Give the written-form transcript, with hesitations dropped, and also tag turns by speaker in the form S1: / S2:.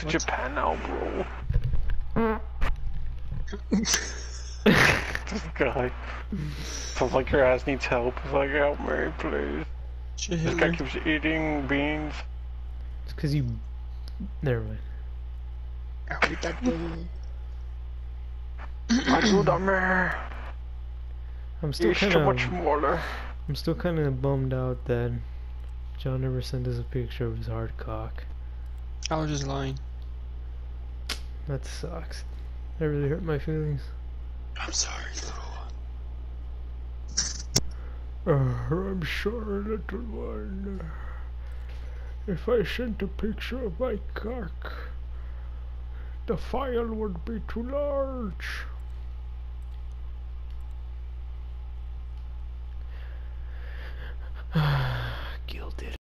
S1: to Japan now, bro. This guy. Sounds like your ass needs help. It's like, help me, please. This guy keeps eating beans.
S2: It's cause you... Never mind.
S1: Ayúdame.
S2: I'm still
S1: Eat
S2: kind
S1: too
S2: of...
S1: much more.
S2: I'm still kind of bummed out that John never sent us a picture of his hard cock.
S3: I was just lying.
S2: That sucks. That really hurt my feelings.
S3: I'm sorry, little one.
S2: I'm sorry, little one. If I sent a picture of my cock, the file would be too large.